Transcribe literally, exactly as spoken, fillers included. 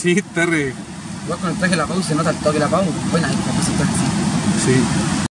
hiciste, Rick? Igual con el traje de la Pau se nota el toque de la Pau. Buena, esta cosita así. Sí.